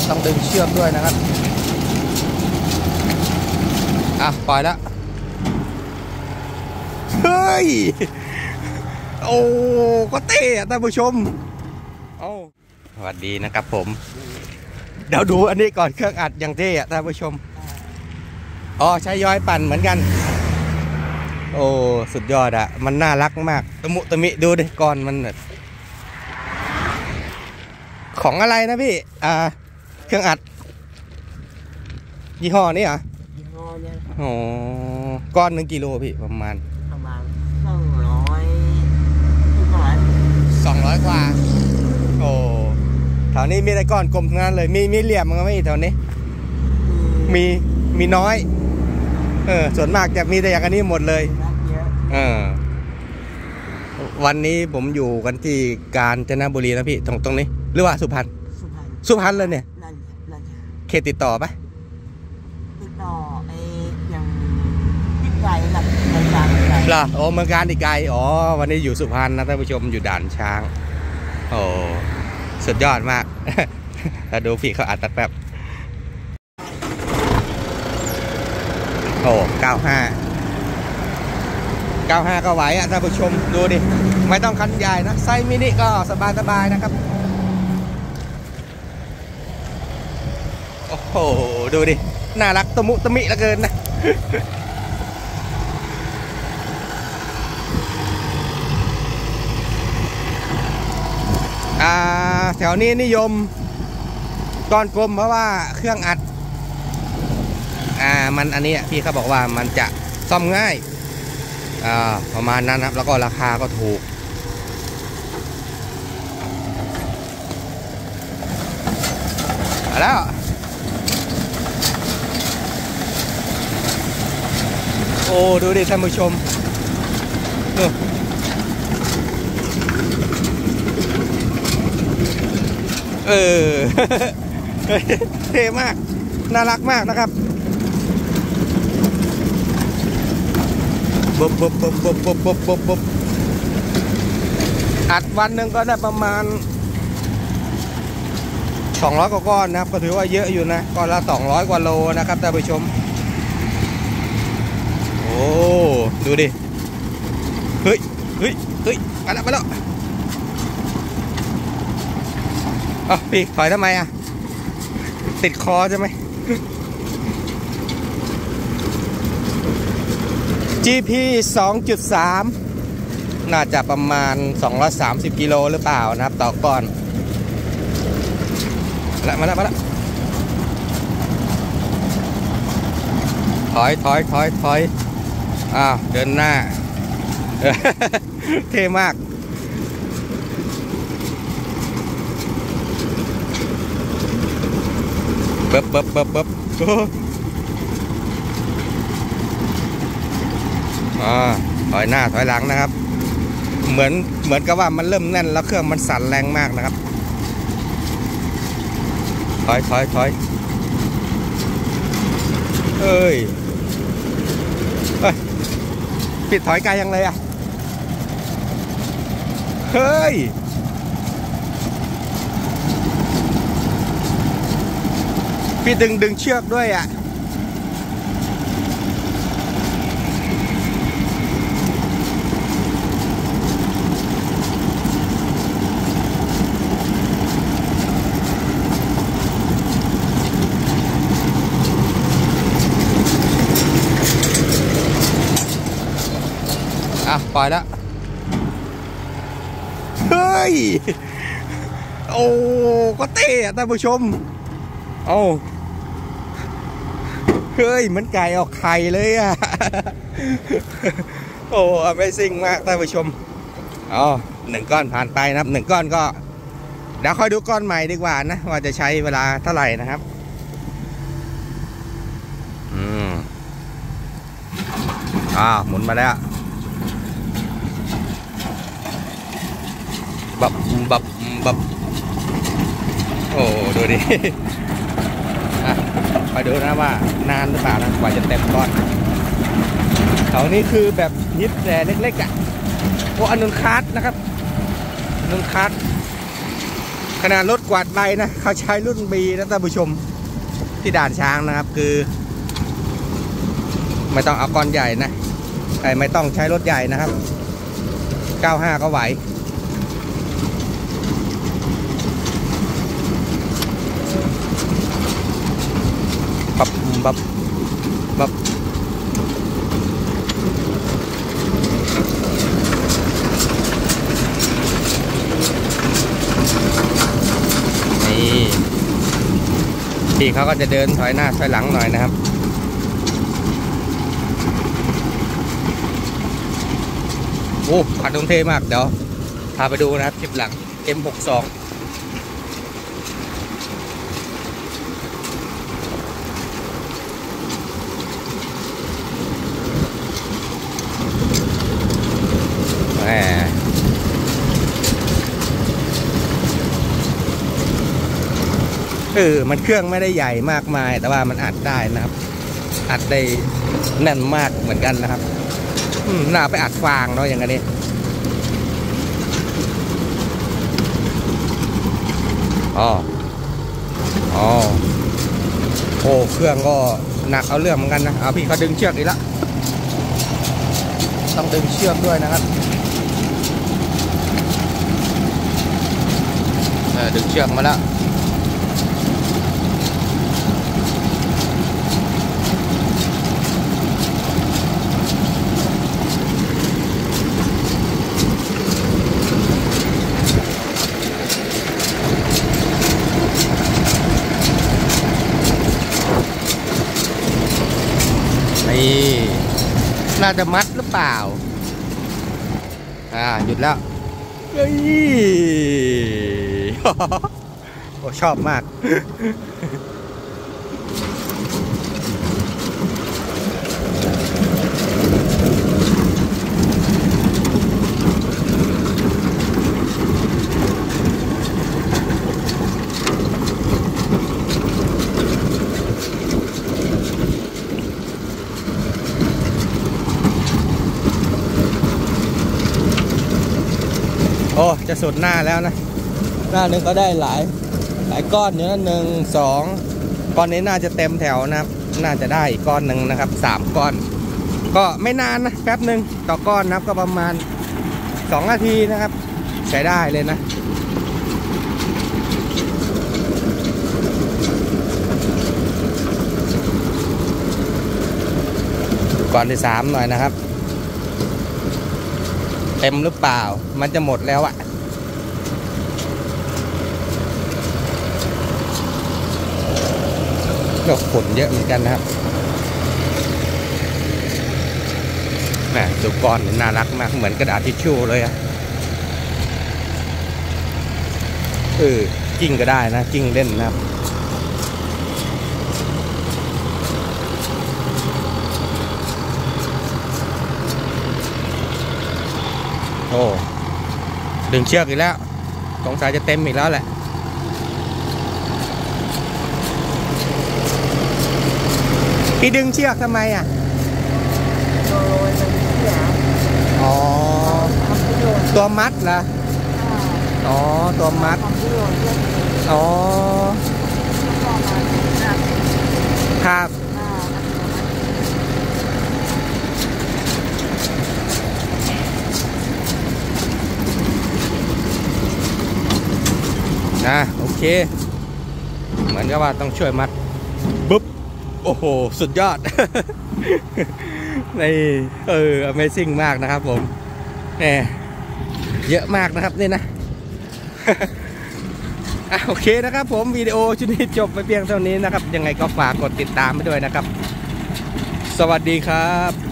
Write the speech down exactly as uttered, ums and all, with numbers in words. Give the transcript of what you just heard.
ต้องดึงเชือกด้วยนะครับอ่ะปล่อยแล้วเฮ้ยโอ้ก็เตะท่านผู้ชมโอ้สวัสดีนะครับผมเดี๋ยวดูอันนี้ก่อนเครื่องอัดอย่างเท่ท่านผู้ชมอ๋อใช้ย้อยปั่นเหมือนกันโอ้สุดยอดอะมันน่ารักมากตะมุตะมิดูดิก่อนมันของอะไรนะพี่อ่าเครื่องอัดยี่ห้อนี้เหรอยี่ห้อนี้โอ้ก้อนหนึ่งกิโลพี่ประมาณประมาณสองร้อยสองร้อยกว่าโอ้แถวนี้มีแต่ก้อนกลมทั้งนั้นเลยมีมีเหลี่ยมมั้งไหมแถวนี้มีมีน้อยเออส่วนมากจะมีแต่อย่างนี้หมดเลยเออวันนี้ผมอยู่กันที่กาญจนบุรีนะพี่ตรงตรงนี้หรือว่าสุพรรณสุพรรณเลยเนี่ยเขตติดต่อปะติดต่อไอ้ยังติดไกลหลักเมืองการเหรอโอ้เมืองการติดไกลอ๋อวันนี้อยู่สุพรรณนะท่านผู้ชมอยู่ด่านช้างโอ้สุดยอดมากแล้วดูพี่เขาอัดตัดแป๊บโอ้เก้าห้าเก้าห้าก็ไหวอ่ะท่านผู้ชมดูดิไม่ต้องคันใหญ่นะไซส์มินิก็สบายสบายนะครับโอ้โหดูดิน่ารักตะมุตะมิเหลือเกินนะอ่าแถวนี้นิยมก้อนกลมเพราะว่าเครื่องอัดอ่ามันอันนี้พี่เขาบอกว่ามันจะซ่อมง่ายอ่าประมาณนั้นครับแล้วก็ราคาก็ถูกมาแล้วโอ้ดูดิท่านผู้ชมเออเท่มากน่ารักมากนะครับบบบบบบบบบบบบบบอัดวันหนึ่งก็ได้ประมาณสองร้อยกว่าก้อนนะครับก็ถือว่าเยอะอยู่นะก้อนละสองร้อยกว่าโลนะครับท่านผู้ชมโอ้ดูดิเฮ้ยเฮ้ยเฮ้ยมาแล้วมาแล้วอ๋อพี่ถอยทำไมอ่ะติดคอใช่ไหม จี พี สองจุดสาม น่าจะประมาณสองร้อยสามสิบกิโลหรือเปล่านะครับต่อก้อนแล้วมาแล้วมาแล้วถอยถอยถอยถอยอ้าวเดินหน้า เท่มากเบิบเบิบเบิบเบิบอ่าถอยหน้าถอยหลังนะครับเหมือนเหมือนกับว่ามันเริ่มแน่นแล้วเครื่องมันสั่นแรงมากนะครับถอยถอยถอยเอ้ยเฮ้ยปิดถอยไกลยังเลยอ่ะเฮ้ยพี่ดึงดึงเชือกด้วยอ่ะอ่ะปล่อยแล้วเฮ้ยโอ้ก็เตะท่านผู้ชมโอ้เฮ้ยเหมือนไก่ออกไข่เลยอ่ะโอ้ Amazing มากท่านผู้ชมอ๋อหนึ่งก้อนผ่านไปนะครับหนึ่งก้อนก็เดี๋ยวค่อยดูก้อนใหม่ดีกว่านะว่าจะใช้เวลาเท่าไหร่นะครับอืมอ้าวหมุนมาแล้วบับบับบับโอ้ดูดิไปดูนะว่านานหรือเปล่านะกว่าจะเต็มก้อนเขานี่คือแบบฮิตแต่เล็กๆอ่ะโอ้อนุนคัสนะครับอนุนคัสขนาดรถกวาดใบนะเขาใช้รุ่น B นะท่านผู้ชมที่ด่านช้างนะครับคือไม่ต้องเอาก้อนใหญ่นะแต่ไม่ต้องใช้รถใหญ่นะครับเก้าห้าก็ไหวบับบับบับนี่พี่เขาก็จะเดินถอยหน้าถอยหลังหน่อยนะครับโอ้ขัดตรงเทมากเดี๋ยวพาไปดูนะครับคลิปหลัง เอ็ม หกสิบสอง แหมเออมันเครื่องไม่ได้ใหญ่มากมายแต่ว่ามันอัดได้นะครับอัดได้แน่นมากเหมือนกันนะครับน่าไปอัดฟางเนาะอย่างนี้อ๋ออ๋อโอ้เครื่องก็หนักเอาเรื่องเหมือนกันนะเอาพี่เขาดึงเชือกอีกแล้วต้องดึงเชือกด้วยนะครับเออดึงเชือกมาแล้วนี่น่าจะมัดหรือเปล่าอ่าหยุดแล้วเฮ้ย โอ้ชอบมากโอ้จะสุดหน้าแล้วนะหน้าหนึ่งก็ได้หลายหลายก้อนเนื้อหนึ่งสองก้อนนี้น่าจะเต็มแถวนะครับน่าจะได้อีกก้อนหนึ่งนะครับสามก้อนก็ไม่นานนะแป๊บหนึ่งต่อก้อนนะครับก็ประมาณสองนาทีนะครับใช้ได้เลยนะก้อนที่สามหน่อยนะครับเต็มหรือเปล่ามันจะหมดแล้วอะก็ขนเยอะเหมือนกันนะครับแหมดูก้อนน่ารักมากเหมือนกระดาษทิชชู่เลยอะเออกิ้งก็ได้นะกิ้งเล่นนะครับโอ้ดึงเชือกอีกแล้วสงสัยจะเต็มอีกแล้วแหละพี่ดึงเชือกทำไมอ่ะอ๋อตัวมัดเหรออ๋อตัวมัดอ๋อครับนะโอเคเหมือนกับว่าต้องช่วยมัดปุ๊บโอ้โหสุดยอด นี่เออ Amazing มากนะครับผมแหมเยอะมากนะครับนี่นะ อ่ะโอเคนะครับผมวิดีโอชุดนี้จบไปเพียงเท่านี้นะครับยังไงก็ฝากกดติดตามไปด้วยนะครับสวัสดีครับ